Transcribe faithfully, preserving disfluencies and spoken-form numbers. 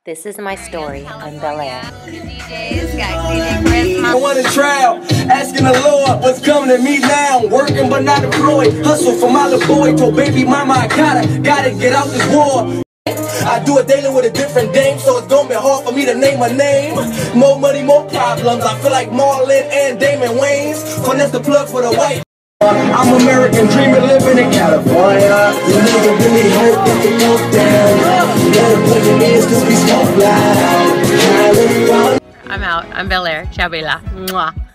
This is my story. I'm Belle Aire. D Js, guys, D J Chris. I want to trial, asking the Lord what's coming to me now. Working but not employed, hustle for my little boy. Told baby mama I gotta, gotta get out this war. I do it daily with a different dame, so it's gonna be hard for me to name a name. More money, more problems. I feel like Marlon and Damon Wayans. Finesse the plug for the white. I'm American dreaming, living in California. You never really hope that it goes down. You gotta put your ears to be smoke loud. I'm out. I'm Belle Aire. Ciao, Bella. Mwah.